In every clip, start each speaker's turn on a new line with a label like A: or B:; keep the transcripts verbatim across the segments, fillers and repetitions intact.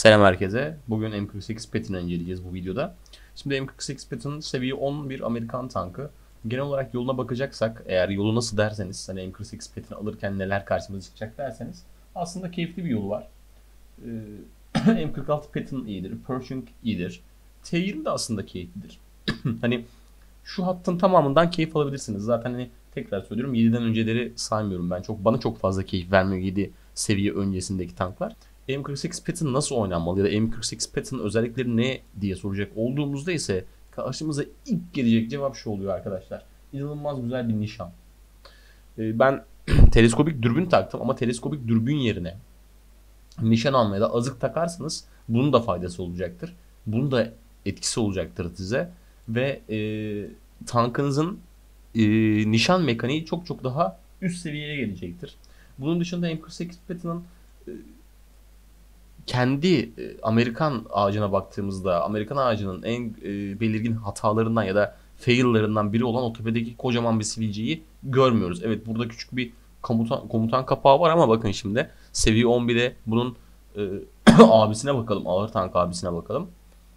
A: Selam herkese. Bugün M kırk sekiz Patton'ı inceleyeceğiz bu videoda. Şimdi M kırk sekiz Patton seviye on bir Amerikan tankı. Genel olarak yoluna bakacaksak, eğer yolu nasıl derseniz, hani M kırk sekiz Patton alırken neler karşımıza çıkacak derseniz, aslında keyifli bir yolu var. Ee, M kırk altı Patton iyidir, Pershing iyidir. T yirmi de aslında keyiflidir. Hani şu hattın tamamından keyif alabilirsiniz. Zaten hani tekrar söylüyorum, yediden önceleri saymıyorum ben. Çok bana çok fazla keyif vermiyor yedi seviye öncesindeki tanklar. M kırk sekiz Patton nasıl oynanmalı ya da M kırk sekiz Patton özellikleri ne diye soracak olduğumuzda ise karşımıza ilk gelecek cevap şu oluyor arkadaşlar. İnanılmaz güzel bir nişan. Ee, ben teleskopik dürbün taktım ama teleskopik dürbün yerine nişan almaya da azık takarsanız bunun da faydası olacaktır. Bunun da etkisi olacaktır size. Ve e, tankınızın e, nişan mekaniği çok çok daha üst seviyeye gelecektir. Bunun dışında M kırk sekiz Patton'ın e, kendi e, Amerikan ağacına baktığımızda Amerikan ağacının en e, belirgin hatalarından ya da fail'larından biri olan o tepedeki kocaman bir sivilceyi görmüyoruz. Evet, burada küçük bir komutan, komutan kapağı var ama bakın şimdi seviye on birde bunun e, abisine bakalım. Ağır tank abisine bakalım.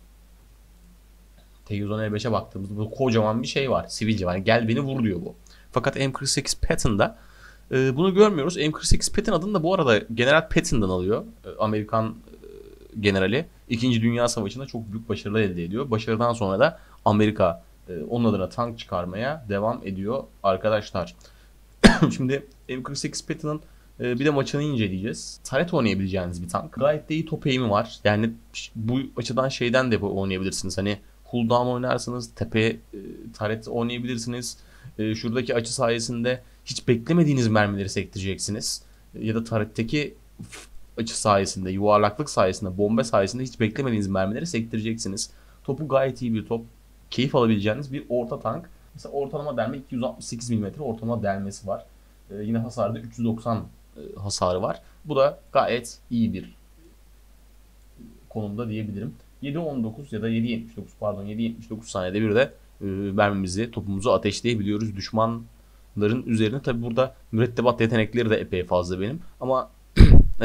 A: T yüz on E beşe baktığımızda bu kocaman bir şey var. Sivilce var. Yani gel beni vur diyor bu. Fakat M kırk sekiz Patton'da e, bunu görmüyoruz. M kırk sekiz Patton adını da bu arada General Patton'dan alıyor. E, Amerikan e, generali. İkinci Dünya Savaşı'nda çok büyük başarılar elde ediyor. Başarıdan sonra da Amerika e, onun adına tank çıkarmaya devam ediyor arkadaşlar. Şimdi M kırk sekiz Patton'ın e, bir de maçını inceleyeceğiz. Taret oynayabileceğiniz bir tank. Gayet de iyi top eğimi var. Yani bu açıdan şeyden de oynayabilirsiniz. Hani cooldown oynarsınız, tepeye e, taret oynayabilirsiniz. E, şuradaki açı sayesinde hiç beklemediğiniz mermileri sektireceksiniz. E, ya da taretteki açı sayesinde, yuvarlaklık sayesinde, bomba sayesinde hiç beklemediğiniz mermileri sektireceksiniz. Topu gayet iyi bir top. Keyif alabileceğiniz bir orta tank. Mesela ortalama delme iki yüz altmış sekiz milimetre ortalama delmesi var. E, yine hasarda üç yüz doksan e, hasarı var. Bu da gayet iyi bir konumda diyebilirim. yedi on dokuz ya da yedi yetmiş dokuz pardon yedi yetmiş dokuz saniyede bir de e, mermimizi, topumuzu ateşleyebiliyoruz düşmanların üzerine. Tabi burada mürettebat yetenekleri de epey fazla benim. Ama e,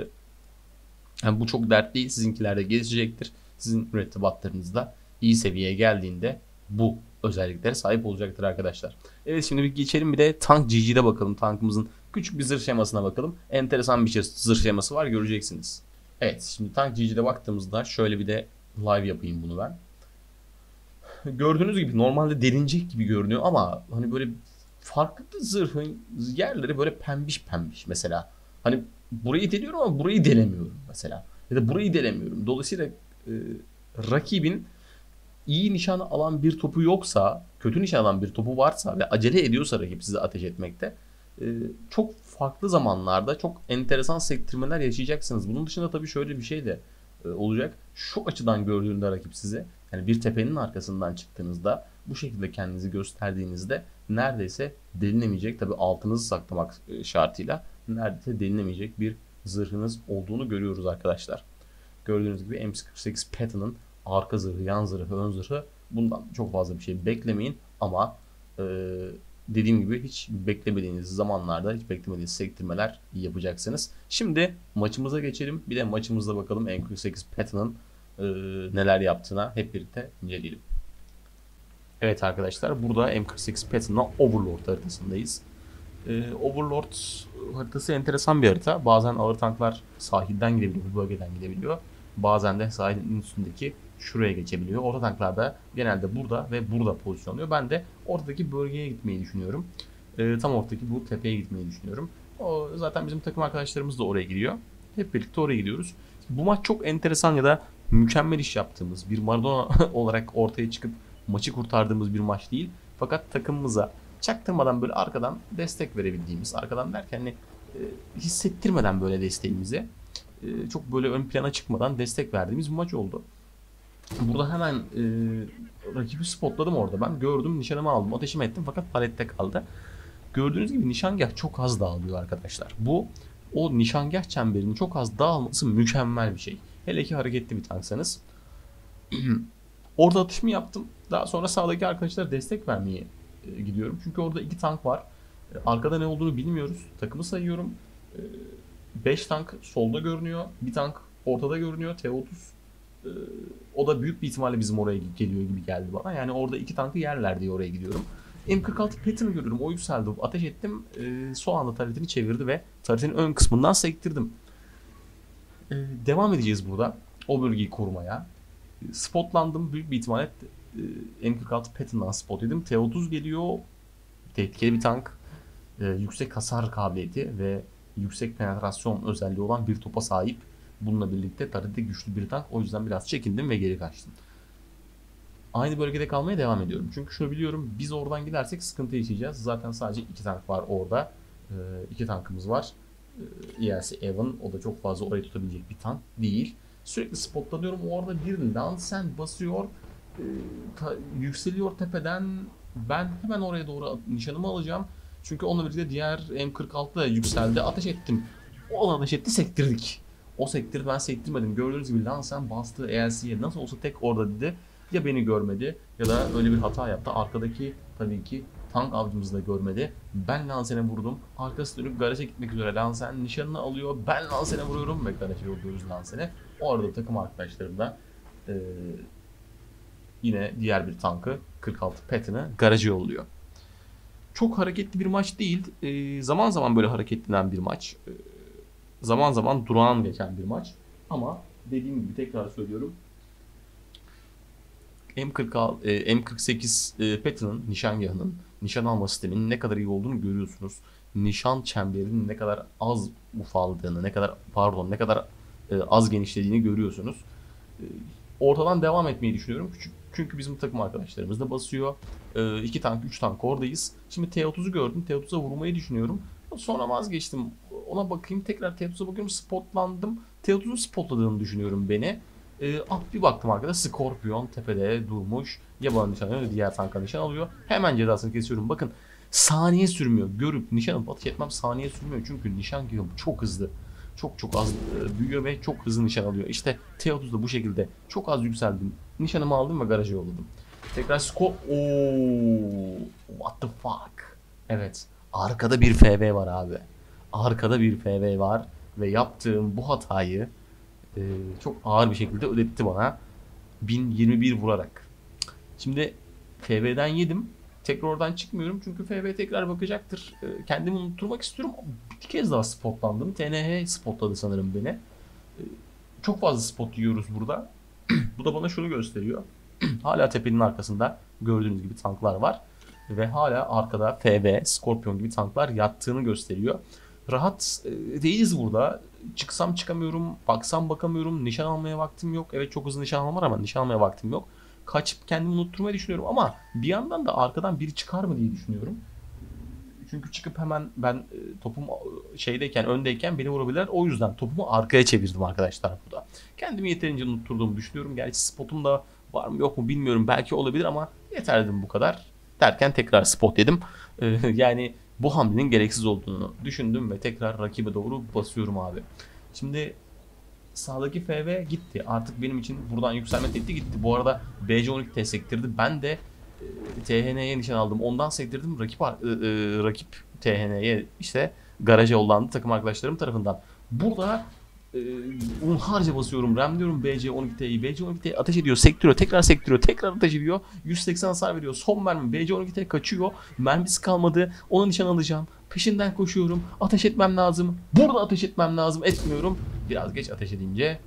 A: yani bu çok dert değil. Sizinkiler de gelişecektir. Sizin mürettebatlarınız da iyi seviyeye geldiğinde bu özelliklere sahip olacaktır arkadaşlar. Evet, şimdi bir geçelim bir de tank G G'de bakalım. Tankımızın küçük bir zırh şemasına bakalım. Enteresan bir şey, zırh şeması var, göreceksiniz. Evet, şimdi tank G G'de baktığımızda şöyle bir de live yapayım bunu ben. Gördüğünüz gibi normalde derinecek gibi görünüyor ama hani böyle farklı zırhın yerleri böyle pembiş pembiş mesela. Hani burayı deliyorum ama burayı delemiyorum mesela. Ya da burayı delemiyorum. Dolayısıyla e, rakibin iyi nişan alan bir topu yoksa, kötü nişan alan bir topu varsa ve acele ediyorsa rakip size ateş etmekte, e, çok farklı zamanlarda çok enteresan sektirmeler yaşayacaksınız. Bunun dışında tabii şöyle bir şey de e, olacak. Şu açıdan gördüğünde rakip size, yani bir tepenin arkasından çıktığınızda bu şekilde kendinizi gösterdiğinizde neredeyse delinemeyecek, tabii altınızı saklamak e, şartıyla neredeyse delinemeyecek bir zırhınız olduğunu görüyoruz arkadaşlar. Gördüğünüz gibi M kırk sekiz Patton'ın arka zırhı, yan zırhı, ön zırhı, bundan çok fazla bir şey beklemeyin ama e, dediğim gibi hiç beklemediğiniz zamanlarda hiç beklemediğiniz sektirmeler yapacaksınız. Şimdi maçımıza geçelim. Bir de maçımızda bakalım M kırk sekiz Patton'ın e, neler yaptığına hep birlikte inceleyelim. Evet arkadaşlar, burada M kırk sekiz Patton'la Overlord haritasındayız. E, Overlord haritası enteresan bir harita. Bazen ağır tanklar sahilden gidebiliyor, bu bölgeden gidebiliyor. Bazen de sahilin üstündeki şuraya geçebiliyor. Orta tanklar da genelde burada ve burada pozisyonluyor. Ben de ortadaki bölgeye gitmeyi düşünüyorum. E, tam ortadaki bu tepeye gitmeyi düşünüyorum. O, zaten bizim takım arkadaşlarımız da oraya gidiyor. Hep birlikte oraya gidiyoruz. Bu maç çok enteresan ya da mükemmel iş yaptığımız, bir Maradona olarak ortaya çıkıp maçı kurtardığımız bir maç değil. Fakat takımımıza çaktırmadan böyle arkadan destek verebildiğimiz, arkadan derken hani e, hissettirmeden böyle desteğimizi, e, çok böyle ön plana çıkmadan destek verdiğimiz bir maç oldu. Burada hemen e, rakibi spotladım orada. Ben gördüm, nişanımı aldım, ateşimi ettim fakat palette kaldı. Gördüğünüz gibi nişangah çok az dağılıyor arkadaşlar. Bu o nişangah çemberinin çok az dağılması mükemmel bir şey. Hele ki hareketli bir tanksanız. Orada atışımı yaptım. Daha sonra sağdaki arkadaşlara destek vermeye e, gidiyorum. Çünkü orada iki tank var. E, arkada ne olduğunu bilmiyoruz. Takımı sayıyorum. beş tank solda görünüyor. Bir tank ortada görünüyor. T otuz e, o da büyük bir ihtimalle bizim oraya geliyor gibi geldi bana. Yani orada iki tankı yerler diye oraya gidiyorum. M kırk altı Patton'ı görüyorum. O yükseldi. Ateş ettim. E, son anda taretini çevirdi ve taretin ön kısmından sektirdim. E, devam edeceğiz burada. O bölgeyi korumaya. Spotlandım. Büyük bir ihtimalle e, M kırk altı Patton'dan spot yedim. T otuz geliyor. Tehlikeli bir tank. E, yüksek hasar kabiliyeti ve yüksek penetrasyon özelliği olan bir topa sahip. Bununla birlikte tarihte güçlü bir tank. O yüzden biraz çekindim ve geri kaçtım. Aynı bölgede kalmaya devam ediyorum. Çünkü şunu biliyorum, biz oradan gidersek sıkıntı yaşayacağız. Zaten sadece iki tank var orada. E, iki tankımız var. E, E L C Evan, o da çok fazla orayı tutabilecek bir tank değil. Sürekli spotlanıyorum. Orada bir Lansen basıyor. E, ta, yükseliyor tepeden. Ben hemen oraya doğru nişanımı alacağım. Çünkü onunla birlikte diğer M kırk altı da yükseldi. Ateş ettim. O ateş etti, sektirdik. O sektirdi, ben sektirmedim. Gördüğünüz gibi Lansen bastı E L C'ye. Nasıl olsa tek orada dedi. Ya beni görmedi ya da öyle bir hata yaptı. Arkadaki tabii ki tank avcımızı da görmedi. Ben Lansen'e vurdum. Arkası dönüp garaja gitmek üzere Lansen nişanını alıyor. Ben Lansen'e vuruyorum ve garaja yolluyoruz Lansen'e. O arada takım arkadaşlarım da e, yine diğer bir tankı kırk altı Patton'ı garaja yolluyor. Çok hareketli bir maç değil. E, zaman zaman böyle hareketlenen bir maç. E, zaman zaman durağan geçen bir maç. Ama dediğim gibi tekrar söylüyorum. M kırk altı, e, M kırk sekiz e, Patton'ın nişangahının nişan alma sisteminin ne kadar iyi olduğunu görüyorsunuz. Nişan çemberinin ne kadar az ufaldığını, ne kadar pardon, ne kadar e, az genişlediğini görüyorsunuz. E, ortadan devam etmeyi düşünüyorum. Çünkü, çünkü bizim takım arkadaşlarımız da basıyor. E, iki tank, üç tank oradayız. Şimdi T otuzu gördüm. T otuza vurmayı düşünüyorum. Sonra vazgeçtim. Ona bakayım. Tekrar T otuza bakıyorum. Spotlandım. T otuzun spotladığını düşünüyorum beni. E, ah bir baktım arkada Scorpion tepede durmuş. Ya bana nişan alıyor, diğer tanka nişan alıyor. Hemen cezasını kesiyorum. Bakın saniye sürmüyor. Görüp nişan alıp atış etmem saniye sürmüyor. Çünkü nişan geliyor çok hızlı. Çok çok az e, büyüyor ve çok hızlı nişan alıyor. İşte T otuz da bu şekilde çok az yükseldim. Nişanımı aldım ve garaja yolladım. Tekrar skor. Ooo, what the fuck. Evet. Arkada bir F V var abi. Arkada bir F V var. Ve yaptığım bu hatayı Ee, çok ağır bir şekilde ödetti bana. bin yirmi bir vurarak. Şimdi F V'den yedim. Tekrar oradan çıkmıyorum çünkü F V tekrar bakacaktır. Ee, kendimi unutturmak istiyorum. Bir kez daha spotlandım. T N H spotladı sanırım beni. Ee, çok fazla spot yiyoruz burada. Bu da bana şunu gösteriyor. Hala tepenin arkasında gördüğünüz gibi tanklar var. Ve hala arkada F V, Scorpion gibi tanklar yattığını gösteriyor. Rahat e, değiliz burada. Çıksam çıkamıyorum, baksam bakamıyorum, nişan almaya vaktim yok. Evet çok hızlı nişan almam var ama nişan almaya vaktim yok. Kaçıp kendimi unutturmayı düşünüyorum ama bir yandan da arkadan biri çıkar mı diye düşünüyorum. Çünkü çıkıp hemen ben e, topum şeydeyken, öndeyken beni vurabilirler. O yüzden topumu arkaya çevirdim arkadaşlar burada. Kendimi yeterince unutturduğumu düşünüyorum. Gerçi spotum da var mı yok mu bilmiyorum. Belki olabilir ama yeter dedim bu kadar. Derken tekrar spot yedim. E, yani bu hamlenin gereksiz olduğunu düşündüm ve tekrar rakibe doğru basıyorum abi. Şimdi sağdaki F V gitti. Artık benim için buradan yükselme tehdidi gitti. Bu arada B C on iki T sektirdi. Ben de e, T H N'ye nişan aldım. Ondan sektirdim. Rakip e, e, rakip T H N'ye işte garaja yollandı takım arkadaşlarım tarafından. Burada e, unharca basıyorum. Ramliyorum B C on iki T'yi. B C on iki T ateş ediyor. Sektiriyor. Tekrar sektiriyor. Tekrar ateş ediyor. yüz seksen hasar veriyor. Son mermi. B C on iki T kaçıyor. Mermisi kalmadı. Ona nişan alacağım. Peşinden koşuyorum. Ateş etmem lazım. Burada ateş etmem lazım. Etmiyorum. Biraz geç ateş edince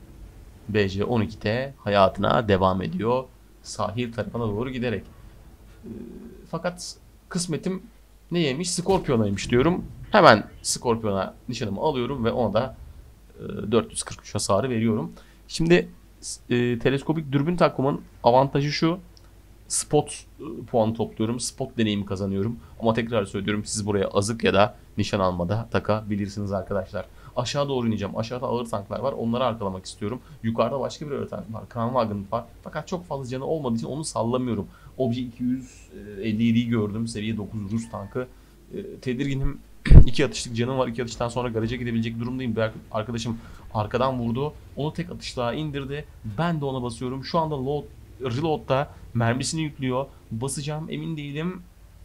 A: B C on iki T hayatına devam ediyor. Sahil tarafına doğru giderek. E, fakat kısmetim ne yemiş? Scorpion'aymış diyorum. Hemen Scorpion'a nişanımı alıyorum ve ona da e, dört yüz kırk üç hasarı veriyorum. Şimdi e, teleskopik dürbün takımın avantajı şu. Spot e, puanı topluyorum. Spot deneyimi kazanıyorum. Ama tekrar söylüyorum, siz buraya azık ya da nişan almada takabilirsiniz arkadaşlar. Aşağı doğru ineceğim. Aşağıda ağır tanklar var. Onları arkalamak istiyorum. Yukarıda başka bir ağır tank var. Kranwagen var. Fakat çok fazla canı olmadığı için onu sallamıyorum. Obje iki yüz elli yediyi gördüm. Seviye dokuz Rus tankı. E, tedirginim. iki atışlık canım var. iki atıştan sonra garaja gidebilecek durumdayım. Bir arkadaşım arkadan vurdu. Onu tek atışla indirdi. Ben de ona basıyorum. Şu anda load, reload'da mermisini yüklüyor. Basacağım emin değilim.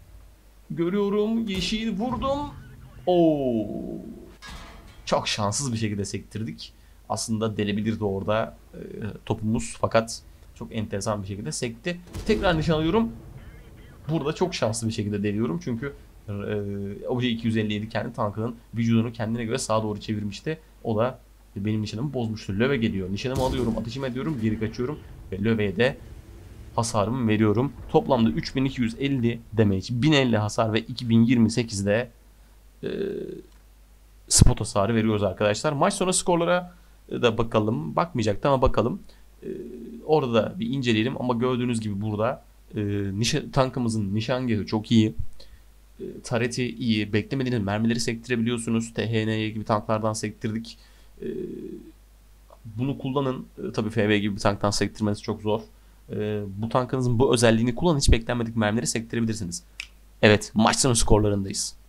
A: Görüyorum. Yeşil vurdum. Oo. Çok şanssız bir şekilde sektirdik. aslında delebilirdi orada e, topumuz, fakat çok enteresan bir şekilde sekti. Tekrar nişan alıyorum. Burada çok şanslı bir şekilde deliyorum çünkü e, Obje iki yüz elli yedi kendi tankının vücudunu kendine göre sağa doğru çevirmişti. O da benim nişanımı bozmuştu. Löve geliyor. Nişanımı alıyorum, ateşimi ediyorum, geri kaçıyorum ve Löve'ye de hasarımı veriyorum. Toplamda üç bin iki yüz elli damage, bin elli hasar ve iki bin yirmi sekizde e, spot hasarı veriyoruz arkadaşlar. Maç sonu skorlara da bakalım. Bakmayacaktım ama bakalım. E, orada da bir inceleyelim ama gördüğünüz gibi burada e, nişan, tankımızın nişangahı çok iyi. E, tareti iyi. Beklemediğiniz mermileri sektirebiliyorsunuz. T H N gibi tanklardan sektirdik. E, bunu kullanın. E, tabii F V gibi bir tanktan sektirmeniz çok zor. E, bu tankınızın bu özelliğini kullanın. Hiç beklenmedik mermileri sektirebilirsiniz. Evet, maç sonu skorlarındayız.